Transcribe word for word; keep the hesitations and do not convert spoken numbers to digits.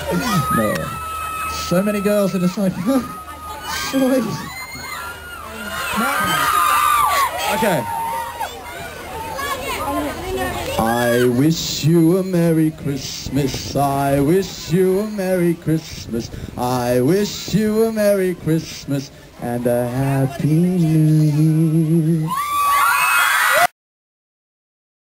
No. So many girls are just like, oh, sweet. Okay. I wish you a Merry Christmas. I wish you a Merry Christmas. I wish you a Merry Christmas and a Happy New Year.